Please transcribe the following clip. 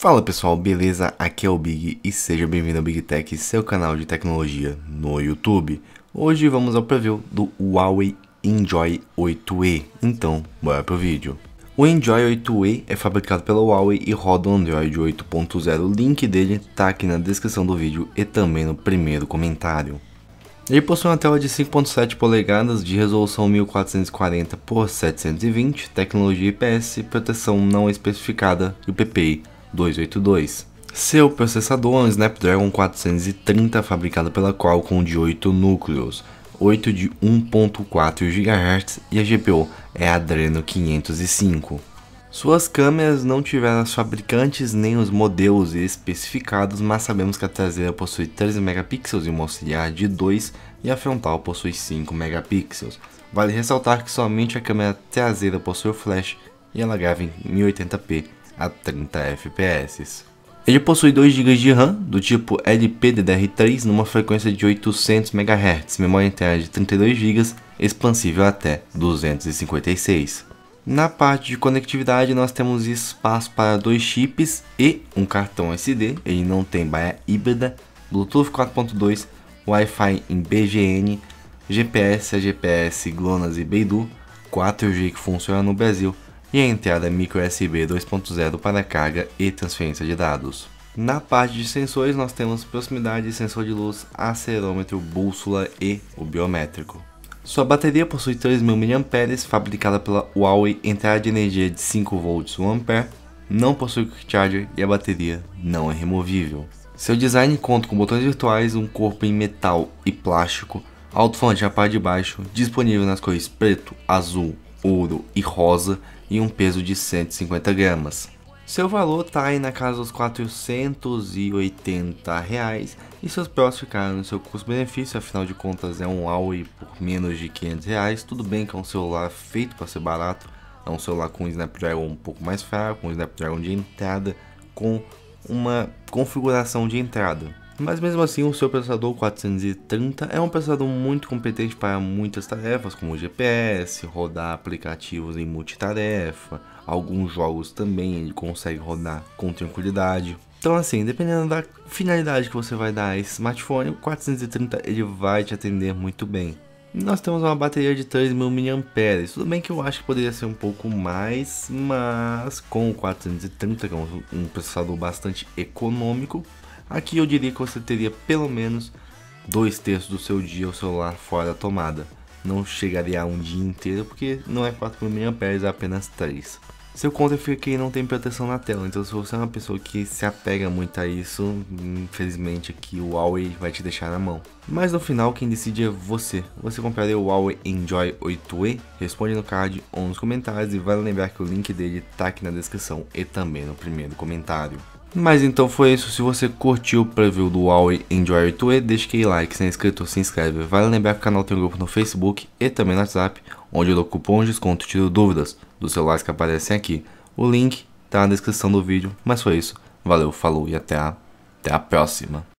Fala pessoal, beleza? Aqui é o Big e seja bem-vindo ao Big Tech, seu canal de tecnologia no YouTube. Hoje vamos ao preview do Huawei Enjoy 8E, então bora pro vídeo. O Enjoy 8E é fabricado pela Huawei e roda o Android 8.0, o link dele tá aqui na descrição do vídeo e também no primeiro comentário. Ele possui uma tela de 5.7 polegadas de resolução 1440 por 720, tecnologia IPS, proteção não especificada e o PPI 282. Seu processador é um Snapdragon 430 fabricado pela Qualcomm de 8 núcleos, 8 de 1.4 GHz e a GPU é a Adreno 505. Suas câmeras não tiveram os fabricantes nem os modelos especificados, mas sabemos que a traseira possui 13 megapixels e uma auxiliar de 2 e a frontal possui 5 megapixels. Vale ressaltar que somente a câmera traseira possui o flash e ela grava em 1080p a 30 fps. Ele possui 2 GB de RAM do tipo LPDDR3 numa frequência de 800 MHz, memória interna de 32 GB, expansível até 256. Na parte de conectividade nós temos espaço para 2 chips e um cartão SD, ele não tem baia híbrida, Bluetooth 4.2, Wi-Fi em BGN, GPS, AGPS, GLONASS e Beidou, 4G que funciona no Brasil e a entrada micro USB 2.0 para carga e transferência de dados. Na parte de sensores nós temos proximidade, sensor de luz, acelerômetro, bússola e o biométrico. Sua bateria possui 3.000 mAh, fabricada pela Huawei, entrada de energia de 5 volts 1 A, não possui quick charger e a bateria não é removível. Seu design conta com botões virtuais, um corpo em metal e plástico, alto-falante na parte de baixo, disponível nas cores preto, azul, ouro e rosa e um peso de 150 gramas. Seu valor está aí na casa dos R$480 e seus prós ficaram no seu custo-benefício, afinal de contas é um Huawei por menos de R$500, tudo bem que é um celular feito para ser barato, é um celular com um Snapdragon um pouco mais fraco, um Snapdragon de entrada, com uma configuração de entrada. Mas mesmo assim o seu processador 430 é um processador muito competente para muitas tarefas, como GPS, rodar aplicativos em multitarefa, alguns jogos também ele consegue rodar com tranquilidade. Então assim, dependendo da finalidade que você vai dar a esse smartphone, o 430 ele vai te atender muito bem. Nós temos uma bateria de 3.000 mAh, tudo bem que eu acho que poderia ser um pouco mais, mas com o 430, que é um processador bastante econômico, aqui eu diria que você teria pelo menos 2/3 do seu dia o celular fora da tomada. Não chegaria a um dia inteiro porque não é 4.000 mAh, é apenas 3. Seu contra fica que não tem proteção na tela, então se você é uma pessoa que se apega muito a isso, infelizmente aqui o Huawei vai te deixar na mão. Mas no final quem decide é você. Você compraria o Huawei Enjoy 8E? Responde no card ou nos comentários e vale lembrar que o link dele tá aqui na descrição e também no primeiro comentário. Mas então foi isso, se você curtiu o preview do Huawei Enjoy 8E, deixa aquele like, se não é inscrito, se inscreve. Vale lembrar que o canal tem um grupo no Facebook e também no WhatsApp, onde eu dou cupom de desconto e tiro dúvidas dos celulares que aparecem aqui. O link tá na descrição do vídeo, mas foi isso. Valeu, falou e até a próxima.